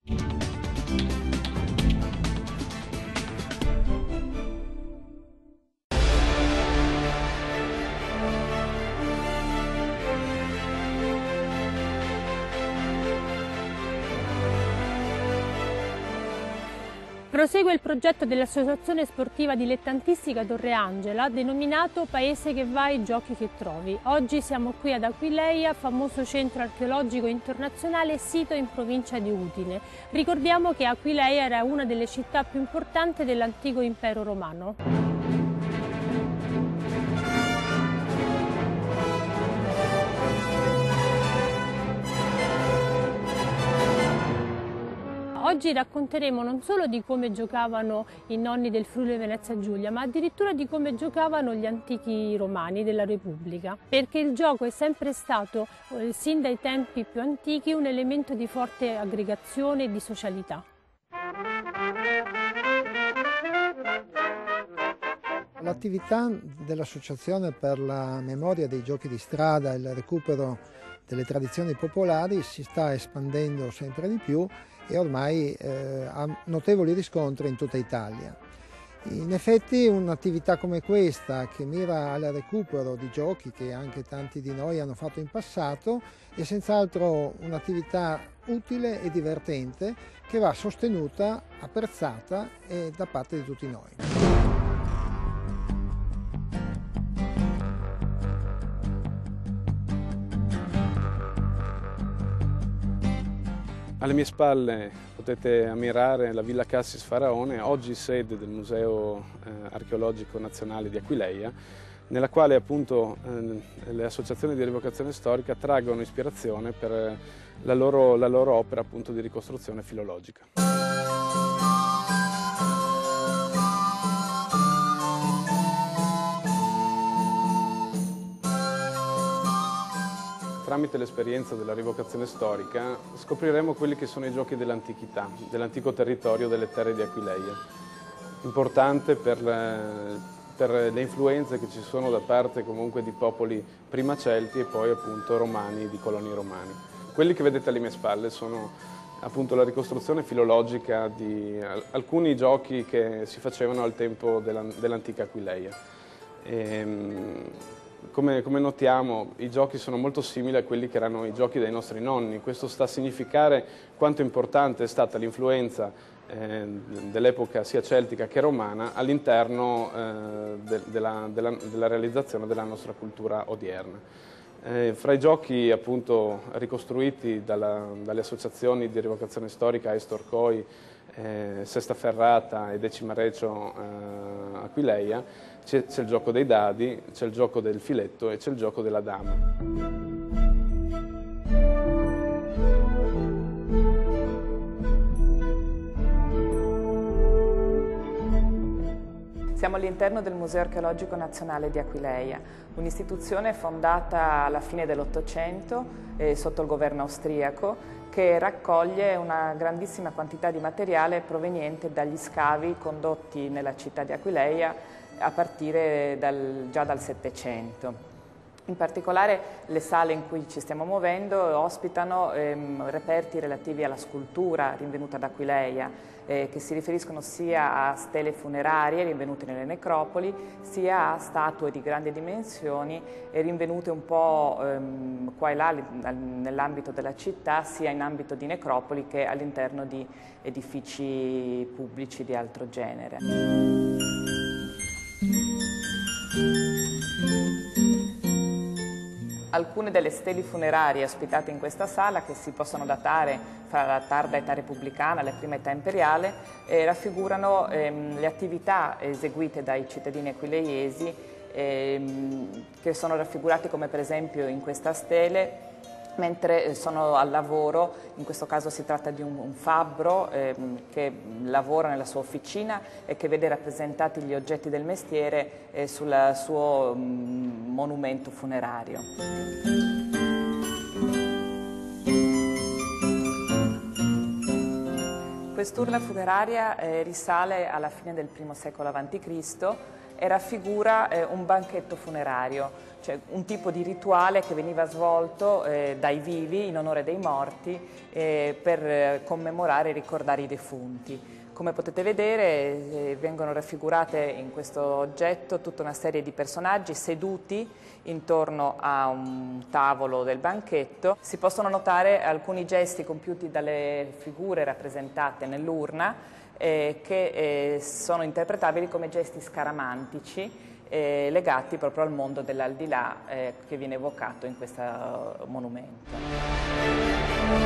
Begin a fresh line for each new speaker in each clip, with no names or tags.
Prosegue il progetto dell'Associazione Sportiva Dilettantistica Torre Angela, denominato Paese che vai, giochi che trovi. Oggi siamo qui ad Aquileia, famoso centro archeologico internazionale sito in provincia di Udine. Ricordiamo che Aquileia era una delle città più importanti dell'antico impero romano. Oggi racconteremo non solo di come giocavano i nonni del Friuli Venezia Giulia, ma addirittura di come giocavano gli antichi romani della Repubblica, perché il gioco è sempre stato, sin dai tempi più antichi, un elemento di forte aggregazione e di socialità.
L'attività dell'Associazione per la memoria dei giochi di strada e il recupero delle tradizioni popolari si sta espandendo sempre di più e ormai ha notevoli riscontri in tutta Italia. In effetti un'attività come questa, che mira al recupero di giochi che anche tanti di noi hanno fatto in passato, è senz'altro un'attività utile e divertente che va sostenuta, apprezzata da parte di tutti noi.
Alle mie spalle potete ammirare la Villa Cassis Faraone, oggi sede del Museo Archeologico Nazionale di Aquileia, nella quale appunto le associazioni di rievocazione storica traggono ispirazione per la loro opera appunto di ricostruzione filologica. Tramite l'esperienza della rievocazione storica scopriremo quelli che sono i giochi dell'antichità, dell'antico territorio delle terre di Aquileia. Importante per le influenze che ci sono da parte comunque di popoli prima celti e poi appunto romani, di coloni romani. Quelli che vedete alle mie spalle sono appunto la ricostruzione filologica di alcuni giochi che si facevano al tempo dell'antica Aquileia. Come notiamo, i giochi sono molto simili a quelli che erano i giochi dei nostri nonni. Questo sta a significare quanto importante è stata l'influenza dell'epoca sia celtica che romana all'interno della realizzazione della nostra cultura odierna. Fra i giochi appunto ricostruiti dalle associazioni di rievocazione storica Aistor Coi, Sesta Ferrata e Decima Recio Aquileia, c'è il gioco dei dadi, c'è il gioco del filetto e c'è il gioco della dama.
Siamo all'interno del Museo Archeologico Nazionale di Aquileia, un'istituzione fondata alla fine dell'Ottocento sotto il governo austriaco, che raccoglie una grandissima quantità di materiale proveniente dagli scavi condotti nella città di Aquileia a partire già dal Settecento. In particolare le sale in cui ci stiamo muovendo ospitano reperti relativi alla scultura rinvenuta ad Aquileia, che si riferiscono sia a stele funerarie rinvenute nelle necropoli, sia a statue di grandi dimensioni rinvenute un po' qua e là nell'ambito della città, sia in ambito di necropoli che all'interno di edifici pubblici di altro genere. Alcune delle stele funerarie ospitate in questa sala, che si possono datare fra la tarda età repubblicana e la prima età imperiale, raffigurano le attività eseguite dai cittadini aquileiesi, che sono raffigurati come per esempio in questa stele, mentre sono al lavoro. In questo caso si tratta di un fabbro che lavora nella sua officina e che vede rappresentati gli oggetti del mestiere sul suo monumento funerario. Quest'urna funeraria risale alla fine del I secolo a.C. e raffigura un banchetto funerario. cioè un tipo di rituale che veniva svolto dai vivi in onore dei morti per commemorare e ricordare i defunti. Come potete vedere vengono raffigurate in questo oggetto tutta una serie di personaggi seduti intorno a un tavolo del banchetto. Si possono notare alcuni gesti compiuti dalle figure rappresentate nell'urna che sono interpretabili come gesti scaramantici legati proprio al mondo dell'aldilà che viene evocato in questo monumento.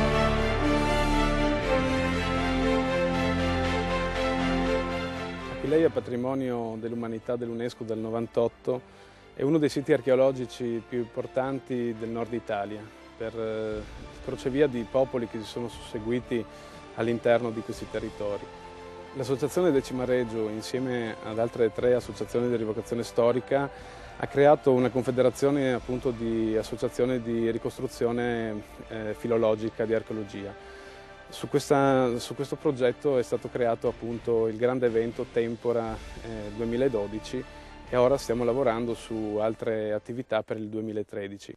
Aquileia, patrimonio dell'umanità dell'UNESCO del 98, è uno dei siti archeologici più importanti del nord Italia, per il crocevia di popoli che si sono susseguiti all'interno di questi territori. L'associazione Decima Regio, insieme ad altre 3 associazioni di rievocazione storica, ha creato una confederazione appunto di associazioni di ricostruzione filologica di archeologia. Su questo progetto è stato creato appunto il grande evento Tempora 2012 e ora stiamo lavorando su altre attività per il 2013.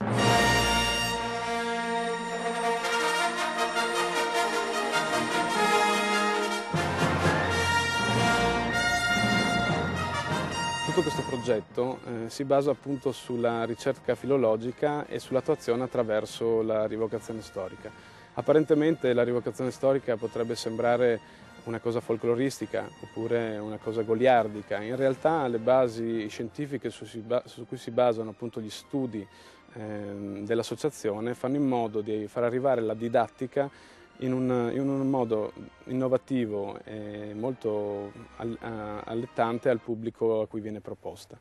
Tutto questo progetto si basa appunto sulla ricerca filologica e sull'attuazione attraverso la rievocazione storica. Apparentemente la rievocazione storica potrebbe sembrare una cosa folcloristica oppure una cosa goliardica. In realtà le basi scientifiche su cui si basano appunto gli studi dell'associazione fanno in modo di far arrivare la didattica in un modo innovativo e molto allettante al pubblico a cui viene proposta.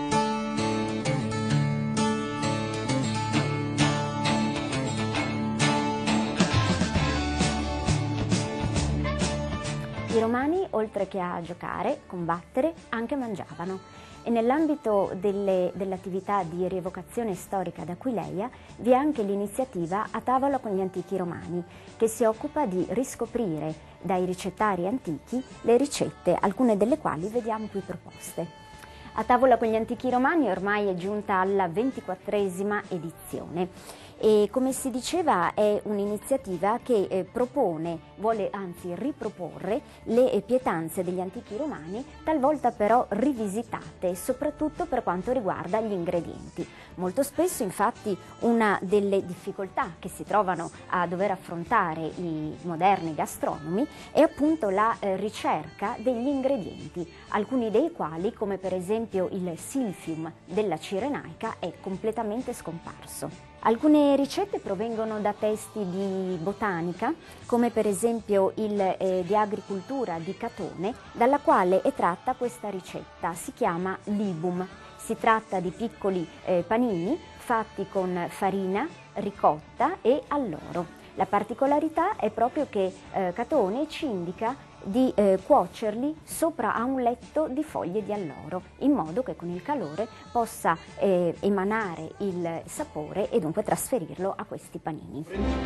I romani, oltre che a giocare, combattere, anche mangiavano. E nell'ambito dell'attività di rievocazione storica ad Aquileia vi è anche l'iniziativa A tavola con gli antichi romani, che si occupa di riscoprire dai ricettari antichi le ricette, alcune delle quali vediamo qui proposte. A tavola con gli antichi romani ormai è giunta alla 24esima edizione. E come si diceva è un'iniziativa che vuole anzi riproporre le pietanze degli antichi romani, talvolta però rivisitate, soprattutto per quanto riguarda gli ingredienti. Molto spesso infatti una delle difficoltà che si trovano a dover affrontare i moderni gastronomi è appunto la ricerca degli ingredienti, alcuni dei quali, come per esempio il silphium della Cirenaica, è completamente scomparso. Alcune ricette provengono da testi di botanica, come per esempio il di agricoltura di Catone, dalla quale è tratta questa ricetta. Si chiama libum. Si tratta di piccoli panini fatti con farina, ricotta e alloro. La particolarità è proprio che Catone ci indica di cuocerli sopra a un letto di foglie di alloro, in modo che con il calore possa emanare il sapore e dunque trasferirlo a questi panini.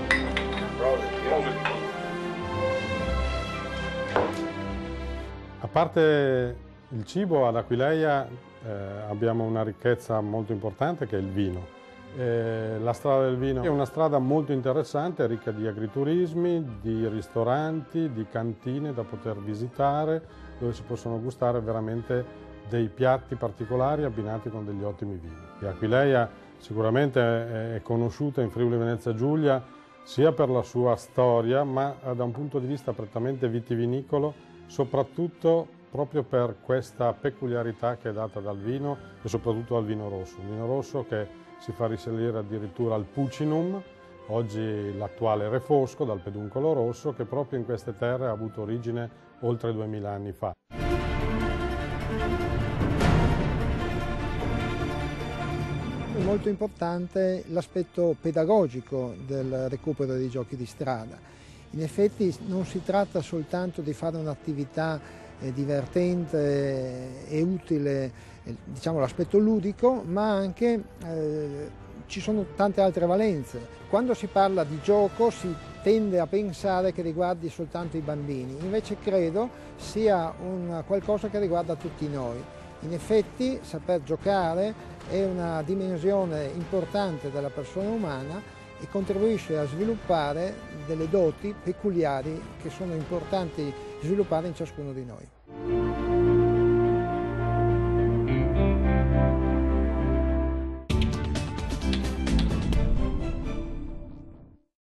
A parte il cibo, ad Aquileia abbiamo una ricchezza molto importante che è il vino. La strada del vino è una strada molto interessante, ricca di agriturismi, di ristoranti, di cantine da poter visitare, dove si possono gustare veramente dei piatti particolari abbinati con degli ottimi vini. Aquileia sicuramente è conosciuta in Friuli Venezia Giulia sia per la sua storia, ma da un punto di vista prettamente vitivinicolo, soprattutto proprio per questa peculiarità che è data dal vino e soprattutto dal vino rosso. Un vino rosso che si fa risalire addirittura al Pucinum, oggi l'attuale Refosco, dal peduncolo rosso, che proprio in queste terre ha avuto origine oltre 2000 anni fa.
È molto importante l'aspetto pedagogico del recupero dei giochi di strada. In effetti non si tratta soltanto di fare un'attività divertente e utile, diciamo l'aspetto ludico, ma anche ci sono tante altre valenze. Quando si parla di gioco si tende a pensare che riguardi soltanto i bambini, invece credo sia qualcosa che riguarda tutti noi. In effetti saper giocare è una dimensione importante della persona umana e contribuisce a sviluppare delle doti peculiari che sono importanti sviluppare in ciascuno di noi.